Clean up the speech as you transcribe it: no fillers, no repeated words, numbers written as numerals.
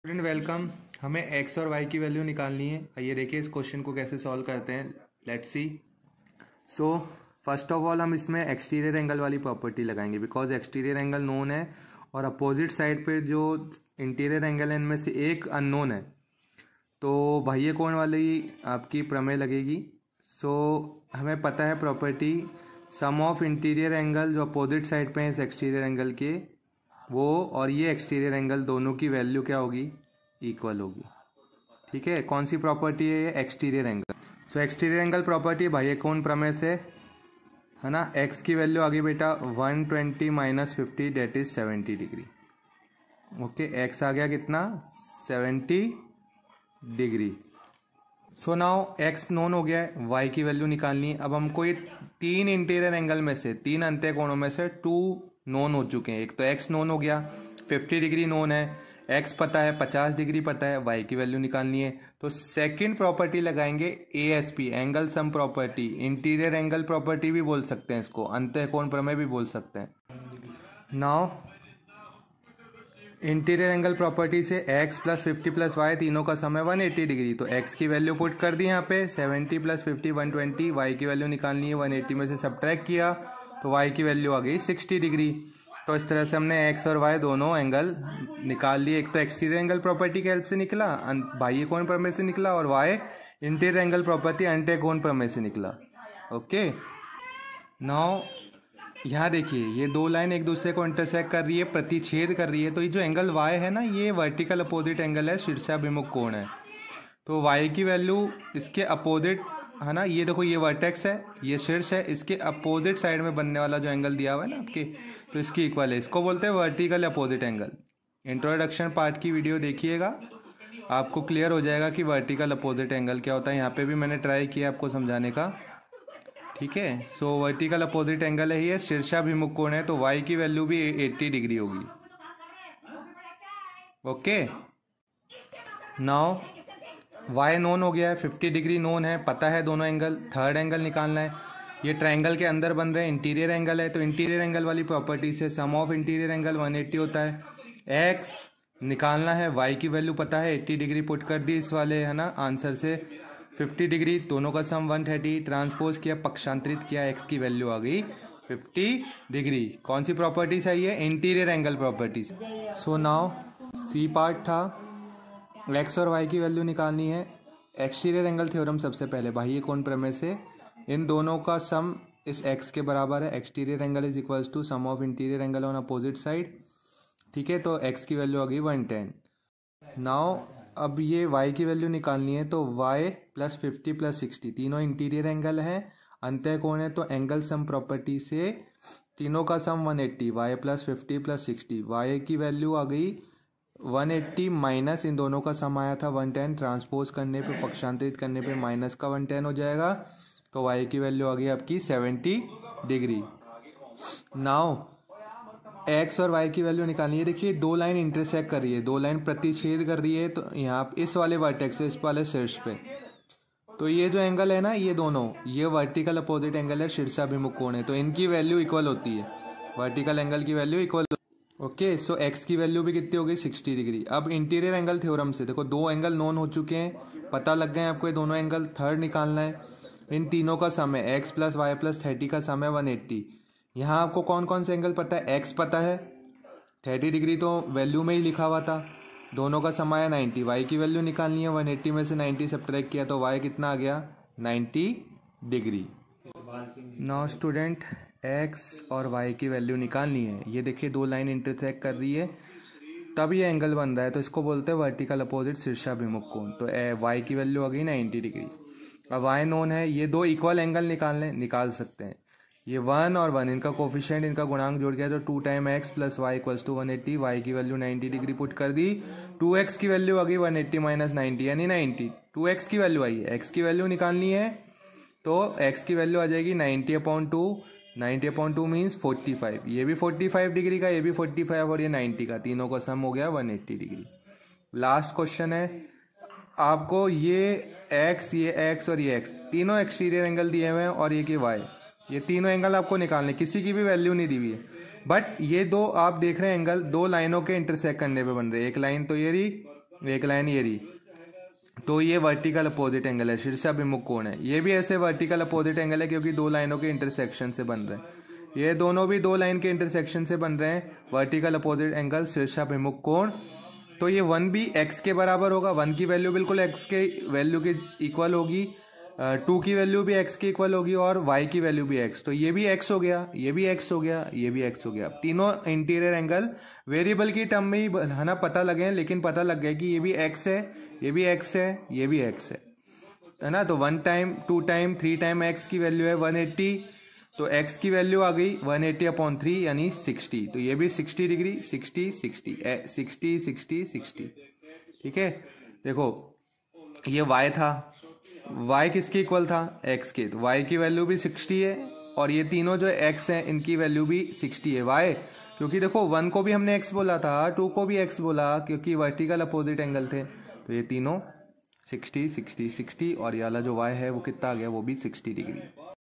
Student welcome. हमें X और Y की वैल्यू निकालनी है। आइए देखिए इस क्वेश्चन को कैसे सॉल्व करते हैं। Let's see. So first of all हम इसमें एक्सटीरियर एंगल वाली प्रॉपर्टी लगाएंगे बिकॉज एक्सटीरियर एंगल नोन है और अपोजिट साइड पे जो इंटीरियर एंगल है इनमें से एक अननोन है, तो बाह्य कोण वाली आपकी प्रमेय लगेगी। सो हमें पता है property sum of interior angle जो अपोजिट साइड पे है इस एक्सटीरियर एंगल के, वो और ये एक्सटीरियर एंगल दोनों की वैल्यू क्या होगी, इक्वल होगी। ठीक है, कौन सी प्रॉपर्टी है ये, exterior angle. So exterior angle property बाह्य कोण प्रमेय से है ना। एक्स की वैल्यू आ गई बेटा 120 minus 50 that is 70 degree. Okay, X आ गया कितना, 70 degree. So now X known हो गया है, वाई की वैल्यू निकालनी है। अब हमको ये तीन इंटीरियर एंगल में से, तीन अंत्य कोणों में से टू नोन हो चुके हैं। एक तो एक्स नोन हो गया, 50 डिग्री नोन है, एक्स पता है, 50 डिग्री पता है, वाई की वैल्यू निकालनी है। तो सेकंड प्रॉपर्टी लगाएंगे ASP, angle sum property, interior angle property भी बोल सकते हैं इसको, अंतः कोण प्रमेय भी बोल सकते हैं। नाउ इंटीरियर एंगल प्रॉपर्टी से x प्लस 50 प्लस वाई तीनों का सम है 180 डिग्री। तो x की वैल्यू पुट कर दी यहाँ पे 70 प्लस 50 120, y की वैल्यू निकालनी है 180 में से सब्ट्रैक्ट किया तो y की वैल्यू आ गई 60 डिग्री। तो इस तरह से हमने x और y दोनों एंगल निकाल लिए। एक तो एक्सटीरियर एंगल प्रॉपर्टी की हेल्प से निकला, बाह्य कोण प्रमेय से निकला, और y इंटीरियर एंगल प्रॉपर्टी अंतः कोण प्रमेय से निकला। ओके, नाउ यहाँ देखिए ये दो लाइन एक दूसरे को इंटरसेक्ट कर रही है, प्रतिच्छेद कर रही है। तो ये जो एंगल y है ना, ये वर्टिकल अपोजिट एंगल है, शीर्षाभिमुख कोण है। तो y की वैल्यू इसके अपोजिट है ना, ये देखो ये वर्टेक्स है, ये शीर्ष है, इसके अपोजिट साइड में बनने वाला जो एंगल दिया हुआ है ना आपके, तो इसकी इक्वल है। इसको बोलते हैं vertical opposite angle. Introduction part की वीडियो देखिएगा, आपको क्लियर हो जाएगा कि वर्टिकल अपोजिट एंगल क्या होता है। यहाँ पे भी मैंने ट्राई किया आपको समझाने का। ठीक है, सो वर्टिकल अपोजिट एंगल है ये, शीर्षाभिमुख कोण है, तो y की वैल्यू भी 80 डिग्री होगी। ओके, नाउ y नोन हो गया है, 50 डिग्री नोन है, पता है दोनों एंगल। थर्ड एंगल निकालना है, ये ट्रायंगल के अंदर बन रहे हैं, इंटीरियर एंगल है। तो इंटीरियर एंगल वाली प्रॉपर्टी से सम ऑफ इंटीरियर एंगल 180 होता है। x निकालना है, y की वैल्यू पता है 80 डिग्री पुट कर दी इस वाले है ना आंसर से। 50 डिग्री दोनों का सम 130, ट्रांसपोज किया, पक्षांतरित किया, x की वैल्यू आ गई 50 डिग्री। कौन सी प्रॉपर्टी चाहिए, interior angle property. So now C part था, x और y की वैल्यू निकालनी है। एक्सटीरियर एंगल थ्योरम सबसे पहले बाह्य कोण प्रमेय से इन दोनों का सम इस x के बराबर है। Exterior angle is equals to sum of interior angle on opposite side. ठीक है, तो x की वैल्यू आ गई 110। नाउ अब ये y की वैल्यू निकालनी है, तो y प्लस 50 प्लस 60 तीनों इंटीरियर एंगल है, अंतः कोण है, तो एंगल सम प्रॉपर्टी से तीनों का sum 180, y plus 50 plus 60, y की वैल्यू आ गई 180 माइनस इन दोनों का सम आया था 110, ट्रांसपोज करने पे, पक्षांतरित करने पे माइनस का 110 हो जाएगा, तो y की वैल्यू आ गई आपकी 70 डिग्री। नाउ x और y की वैल्यू निकालनी है। देखिए दो लाइन इंटरसेक्ट कर रही है, दो लाइन प्रतिच्छेद कर रही है, तो यहाँ इस वाले वर्टेक्स से इस वाले शीर्ष पे, तो ये जो एंगल है ना, ये दोनों ये वर्टिकल अपोजिट एंगल है, शीर्षाभिमुख कोण है, तो इनकी वैल्यू इक्वल होती है, वर्टिकल एंगल की value equal. Okay, so x की वैल्यू भी कितनी हो गई, 60 डिग्री। अब इंटीरियर एंगल थ्योरम से देखो दो एंगल नोन हो चुके हैं, पता लग गए आपको ये दोनों एंगल। थर्ड निकालना है, इन तीनों का सम है, x प्लस वाई प्लस 30 का सम है 180। यहाँ आपको कौन कौन से एंगल पता है, x पता है 30 डिग्री तो वैल्यू में ही लिखा हुआ था, दोनों का सम आया 90, y की वैल्यू निकालनी है, 180 में से 90 सब्ट्रैक्ट किया तो y कितना आ गया 90 डिग्री। नाउ स्टूडेंट x और y की वैल्यू निकालनी है। ये देखिए दो लाइन इंटरसेक्ट कर रही है, तब ये एंगल बन रहा है, तो इसको बोलते हैं वर्टिकल अपोजिट शीर्षाभिमुख कोण। तो y की वैल्यू आ गई 90 डिग्री। अब y नोन है, ये दो इक्वल एंगल निकाल सकते हैं, ये 1 और 1 इनका कोफिशिएंट, इनका गुणांक जोड़ गया तो 2 time x plus Y equals to 180, y की वैल्यू 90 डिग्री पुट कर दी, 2x की वैल्यू आ गई 180 माइनस 90 यानी 90, 2x की वैल्यू आई है, x की वैल्यू निकालनी है, तो x की वैल्यू आ जाएगी 90/2, 90/2 मीन्स 45, ये भी 45 डिग्री का, ये भी 45 और ये 90 का, तीनों का सम हो गया 180 डिग्री। लास्ट क्वेश्चन है आपको, ये x और ये x तीनों एक्सटीरियर एंगल दिए हुए हैं और ये कि y, ये तीनों एंगल आपको निकालने, किसी की भी वैल्यू नहीं दी हुई है, बट ये दो आप देख रहे हैं एंगल दो लाइनों के इंटरसेक्ट करने पे बन रहे हैं। एक लाइन तो ये रही, एक लाइन ये रही, तो ये वर्टिकल अपोजिट एंगल है, शीर्षाभिमुख कोण है। ये भी ऐसे वर्टिकल अपोजिट एंगल है क्योंकि दो लाइनों के इंटरसेक्शन से बन रहे हैं। ये दोनों भी दो लाइन के इंटरसेक्शन से बन रहे हैं, वर्टिकल अपोजिट एंगल शीर्षाभिमुख कोण। तो ये 1 भी x के बराबर होगा, 1 की वैल्यू बिल्कुल x के वैल्यू के इक्वल होगी, 2 की वैल्यू भी x के इक्वल होगी और y की वैल्यू भी x। तो ये भी x हो गया, ये भी x हो गया, ये भी x हो गया। तीनों इंटीरियर एंगल वेरिएबल की टर्म में ही है ना पता लगे, लेकिन पता लग गया कि ये भी x है, ये भी x है, ये भी x है ना। तो 1 टाइम 2 टाइम 3 टाइम x की वैल्यू है 180, तो x की वैल्यू आ गई 180/3 यानी 60। तो ये भी 60 डिग्री, 60 60 60 60 60। ठीक है, देखो ये y था, y किसके इक्वल था, x के, तो y की वैल्यू भी 60 है और ये तीनों जो x हैं इनकी वैल्यू भी 60 है। y क्योंकि देखो 1 को भी हमने x बोला था, 2 को भी x बोला क्योंकि वर्टिकल अपोजिट एंगल थे। तो ये तीनों 60 60 60 और ये वाला जो y है वो कितना आ गया, वो भी 60 डिग्री।